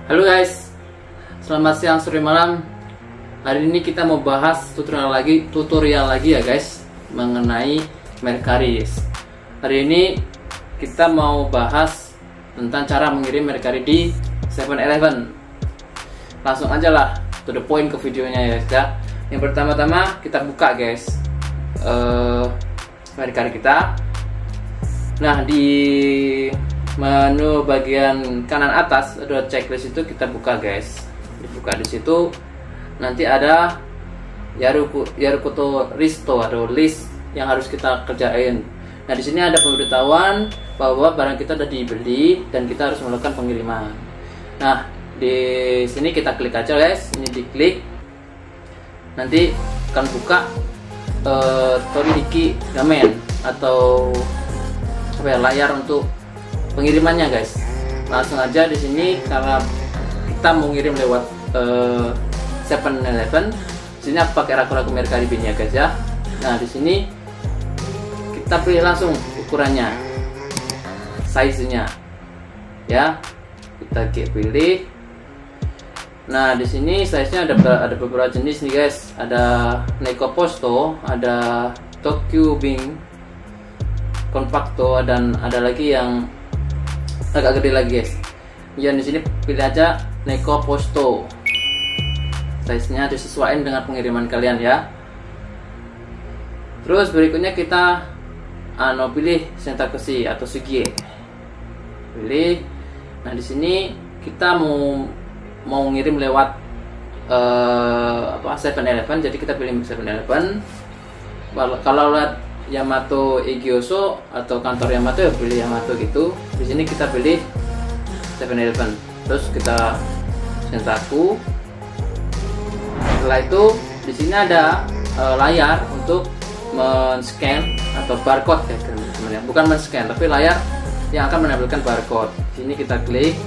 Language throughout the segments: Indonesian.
Halo guys, selamat siang, sore, malam. Hari ini kita mau bahas tutorial lagi ya guys, mengenai Mercari. Hari ini kita mau bahas tentang cara mengirim Mercari di 7-Eleven. Langsung aja lah, to the point ke videonya ya guys ya. Yang pertama-tama kita buka guys Mercari kita. Nah, di menu bagian kanan atas ada checklist, itu kita buka guys. Dibuka di situ nanti ada Yarukoto Risto atau list yang harus kita kerjain. Nah, di sini ada pemberitahuan bahwa barang kita sudah dibeli dan kita harus melakukan pengiriman. Nah, di sini kita klik aja guys. Ini diklik, nanti akan buka Torihiki Gamen atau layar untuk pengirimannya guys. Langsung aja di sini, karena kita mau ngirim lewat 7-Eleven, sini aku pakai raku-raku Mercari Bin ya guys ya. Nah, di sini kita pilih langsung ukurannya, size-nya ya, kita pilih. Nah, di sini size-nya ada beberapa jenis nih guys. Ada Neko Posto, ada Tokyo Bing Compacto, dan ada lagi yang agak gede lagi guys. Yang di sini pilih aja Neko Posto. Size-nya disesuaikan dengan pengiriman kalian ya. Terus berikutnya kita pilih Sentakushi atau Sugie. Pilih. Nah, di sini kita mau ngirim lewat 7-Eleven, jadi kita pilih 7-Eleven. Kalau lewat Yamato Egyoso atau kantor Yamato ya pilih Yamato gitu. Di sini kita pilih 7-Eleven. Terus kita Sentaku. Setelah itu di sini ada layar untuk men-scan atau barcode ya teman-teman. Bukan men-scan tapi layar yang akan menampilkan barcode. Di sini kita klik.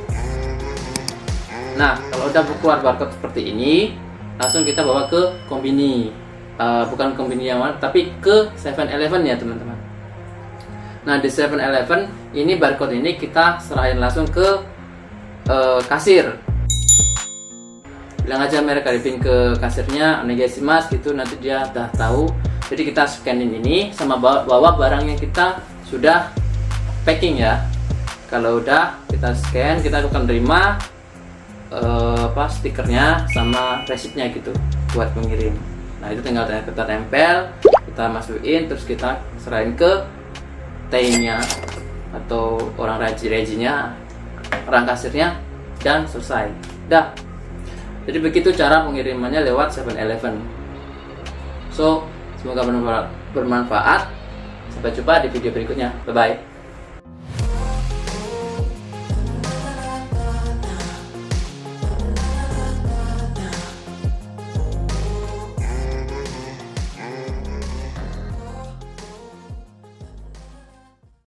Nah, kalau udah keluar barcode seperti ini, langsung kita bawa ke kombini. Bukan kombini yang mana, tapi ke 7-Eleven ya teman-teman. Nah, di 7-Eleven ini barcode ini kita serahin langsung ke kasir. Bilang aja Mercari Bin ke kasirnya, onegaishimasu gitu, nanti dia udah tahu. Jadi kita scanin ini sama bawa barang yang kita sudah packing ya. Kalau udah kita scan, kita akan terima stikernya sama resipnya gitu buat mengirim. Nah, itu tinggal kita tempel, kita masukin, terus kita serahin ke TI-nya atau orang rejinya, orang kasirnya, dan selesai. Dah. Jadi begitu cara pengirimannya lewat 7-Eleven. So, semoga bermanfaat. Sampai jumpa di video berikutnya. Bye bye.